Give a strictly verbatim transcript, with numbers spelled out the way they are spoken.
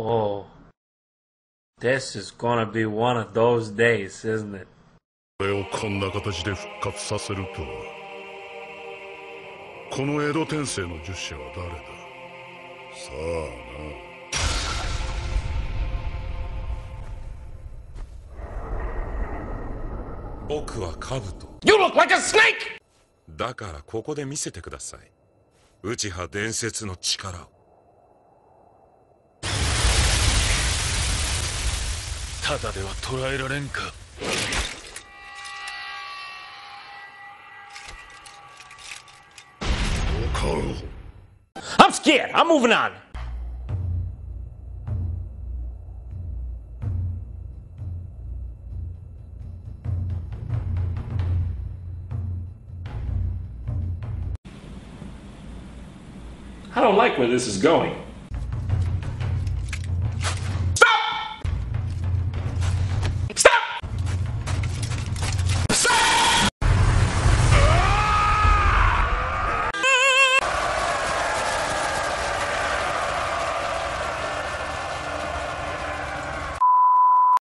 Oh, this is gonna be one of those days, isn't it? これをこんな形で復活させるとは。この江戸天聖の十社は誰だ。さあな。 僕はカブト。 You look like a snake! だからここで見せてください。内派伝説の力を。 ただでは捕らえられんか。 I'm scared. I'm moving on. I don't like where this is going.